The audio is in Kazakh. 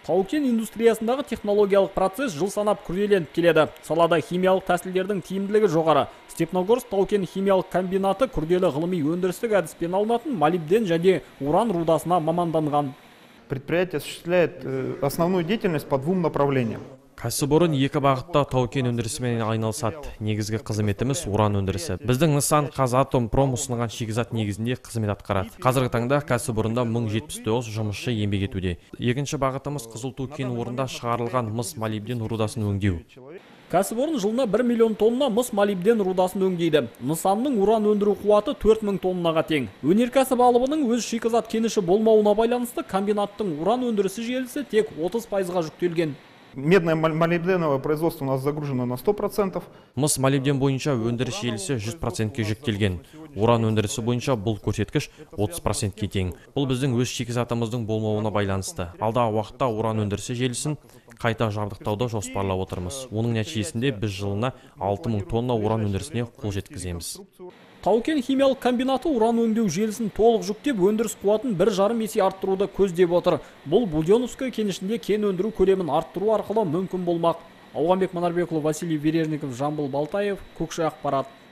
Тау-кен индустриясындағы технологиялық процесс жыл санап күрделеніп келеді. Салада химиялық тәсілдердің тиімділігі жоғары. Степногорск тау-кен химиялық комбинаты күрделі ғылыми өндірістік әдіспен алынатын молибден және уран рудасына маманданған. Предприятие осуществляет основную деятельность по двум направлениям. Кәсіпорын екі бағытта тау-кен өндірісімен айналысады. Негізгі қызметіміз уран өндірісі. Біздің нысан Қазатомпром ұсынған шикізат негізінде қызмет атқарады. Қазіргі таңда кәсіпорында 1079 жұмысшы еңбек етуде. Екінші бағытымыз Қызылту кен орнында шығарылған мыс молибден рудасын өңдеу. Кәсіпорын жылына 1 миллион тонна мыс молибден рудасын өңдейді. Нысанның уран өндіру қуаты 4000 тоннаға тең. Өнеркәсіп алыбының өз шикізат кеніші болмауына байланысты комбинаттың уран өндірісі желісі тек 30%-ға жүктелген. Медное молибденовое производство у нас загружено на 100%. Мыс молибден бойынша өндіріс желісі 100%-ке жүктелген. Уран өндірісі бойынша бұл көрсеткіш 30%-ке тең. Бұл біздің өз шикізатымыздың болмауына байланысты. Алдағы уақытта уран өндірісі желісін қайта жабдықтауды жоспарлап отырмыз. Оның нәтижесінде біз жылына 6000 тонна уран өндірісіне қол жеткіземіз. Тау-кен химиялық комбинаты уран өңдеу желісін толық жүктеп, өндіріс қуатын 1,5 есе арттыруды көздеп отыр. Бұл Буденновское кенішінде кен өндіру көлемін арттыру арқылы мүмкін болмақ. Ауғанбек Манарбекұлы, Василий Верерников, Жамбыл Балтаев, Көкші ақпарат.